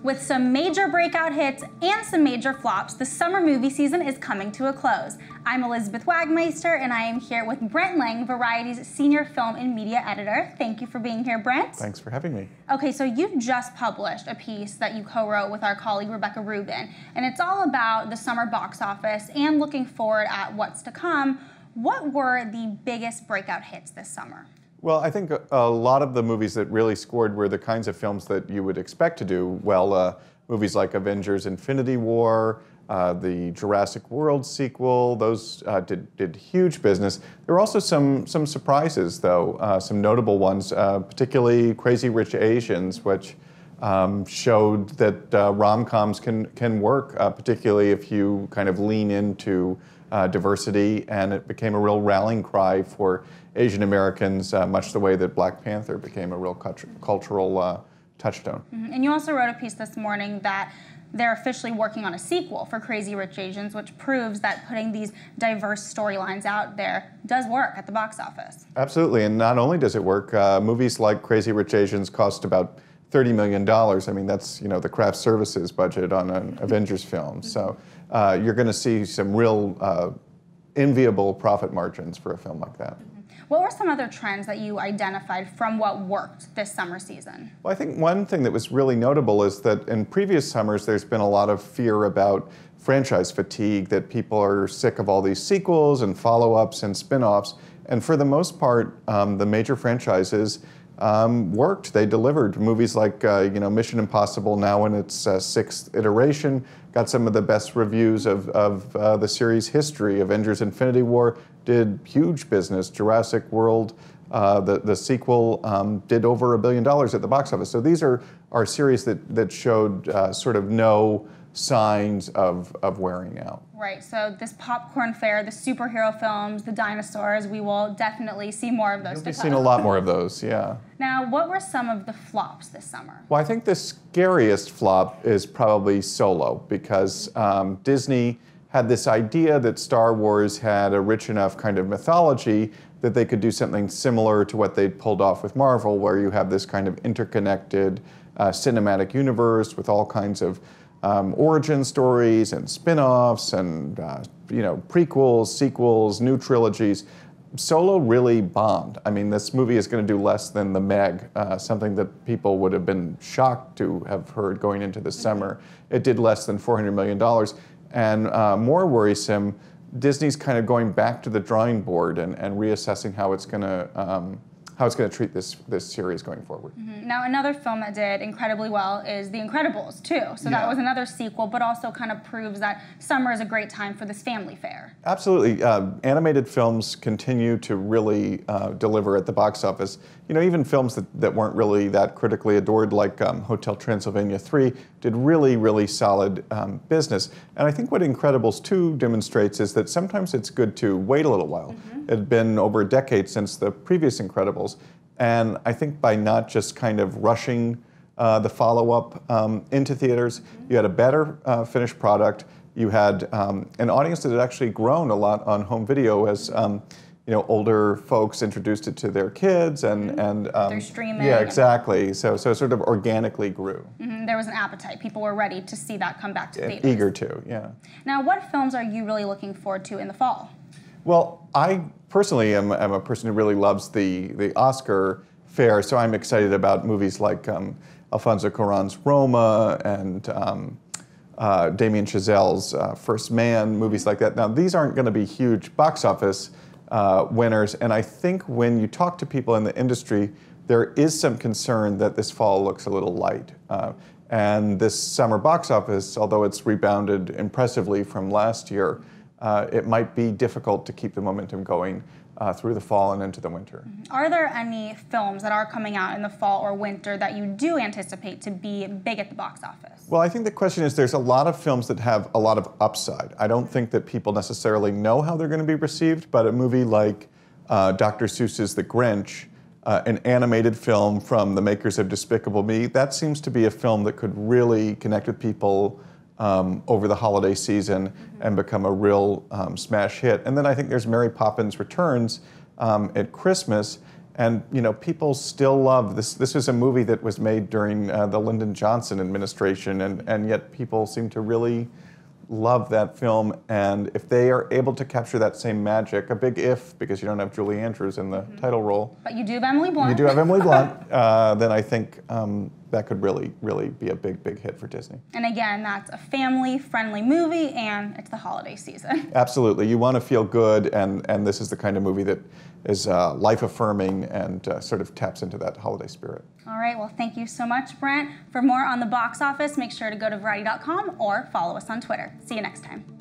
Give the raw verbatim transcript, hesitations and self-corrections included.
With some major breakout hits and some major flops, the summer movie season is coming to a close. I'm Elizabeth Wagmeister, and I am here with Brent Lang, Variety's Senior Film and Media Editor. Thank you for being here, Brent. Thanks for having me. Okay, so you just published a piece that you co-wrote with our colleague Rebecca Rubin, and it's all about the summer box office and looking forward at what's to come. What were the biggest breakout hits this summer? Well, I think a, a lot of the movies that really scored were the kinds of films that you would expect to do well. Uh, movies like Avengers Infinity War, uh, the Jurassic World sequel, those uh, did, did huge business. There were also some, some surprises, though, uh, some notable ones, uh, particularly Crazy Rich Asians, which um, showed that uh, rom-coms can, can work, uh, particularly if you kind of lean into uh, diversity, and it became a real rallying cry for Asian Americans, uh, much the way that Black Panther became a real cultu cultural uh, touchstone. Mm-hmm. And you also wrote a piece this morning that they're officially working on a sequel for Crazy Rich Asians, which proves that putting these diverse storylines out there does work at the box office. Absolutely, and not only does it work, uh, movies like Crazy Rich Asians cost about thirty million dollars. I mean, that's, you know, the craft services budget on an Avengers film. So uh, you're going to see some real uh, enviable profit margins for a film like that. What were some other trends that you identified from what worked this summer season? Well, I think one thing that was really notable is that in previous summers there's been a lot of fear about franchise fatigue, that people are sick of all these sequels and follow-ups and spin-offs. And for the most part, um, the major franchises um, worked. They delivered. Movies like uh, you know, Mission Impossible, now in its uh, sixth iteration, got some of the best reviews of, of uh, the series history. Avengers Infinity War did huge business. Jurassic World, uh, the, the sequel, um, did over a billion dollars at the box office. So these are, are series that, that showed uh, sort of no signs of, of wearing out. Right, so this popcorn fare, the superhero films, the dinosaurs, we will definitely see more of those You'll to be come. seeing a lot more of those, yeah. Now, what were some of the flops this summer? Well, I think the scariest flop is probably Solo, because um, Disney had this idea that Star Wars had a rich enough kind of mythology that they could do something similar to what they'd pulled off with Marvel, where you have this kind of interconnected uh, cinematic universe with all kinds of um, origin stories and spin-offs and uh, you know, prequels, sequels, new trilogies. Solo really bombed. I mean, this movie is going to do less than The Meg, uh, something that people would have been shocked to have heard going into the summer. It did less than four hundred million dollars. And uh, more worrisome, Disney's kind of going back to the drawing board and, and reassessing how it's going to um, how it's going to treat this this series going forward. Mm-hmm. Now, another film that did incredibly well is The Incredibles too. So yeah. that was another sequel, but also kind of proves that summer is a great time for this family fare. Absolutely, uh, animated films continue to really uh, deliver at the box office. You know, even films that, that weren't really that critically adored, like um, Hotel Transylvania three, did really, really solid um, business. And I think what Incredibles two demonstrates is that sometimes it's good to wait a little while. Mm-hmm. It had been over a decade since the previous Incredibles. And I think by not just kind of rushing uh, the follow-up um, into theaters, mm-hmm. you had a better uh, finished product. You had um, an audience that had actually grown a lot on home video as um, you know, older folks introduced it to their kids, and mm-hmm. and um, they're streaming. Yeah, exactly. So so it sort of organically grew. Mm-hmm. There was an appetite. People were ready to see that come back to and theaters. Eager to, yeah. Now, what films are you really looking forward to in the fall? Well, I personally am, am a person who really loves the, the Oscar fare, so I'm excited about movies like um, Alfonso Cuarón's Roma and um, uh, Damien Chazelle's uh, First Man, movies like that. Now, these aren't going to be huge box office uh, winners, and I think when you talk to people in the industry, there is some concern that this fall looks a little light. Uh, and this summer box office, although it's rebounded impressively from last year, Uh, it might be difficult to keep the momentum going uh, through the fall and into the winter. Are there any films that are coming out in the fall or winter that you do anticipate to be big at the box office? Well, I think the question is there's a lot of films that have a lot of upside. I don't think that people necessarily know how they're going to be received, but a movie like uh, Doctor Seuss's The Grinch, uh, an animated film from the makers of Despicable Me, that seems to be a film that could really connect with people Um, over the holiday season mm-hmm. and become a real um, smash hit. And then I think there's Mary Poppins Returns um, at Christmas, And you know, people still love this. This was a movie that was made during uh, the Lyndon Johnson administration, and, and yet people seem to really love that film. And if they are able to capture that same magic, a big if, because you don't have Julie Andrews in the mm-hmm. title role. But you do have Emily Blunt. You do have Emily Blunt. uh, then I think um, that could really, really be a big, big hit for Disney. And again, that's a family-friendly movie, and it's the holiday season. Absolutely. You want to feel good, and, and this is the kind of movie that is uh, life-affirming and uh, sort of taps into that holiday spirit. All right, well, thank you so much, Brent. For more on the box office, make sure to go to Variety dot com or follow us on Twitter. See you next time.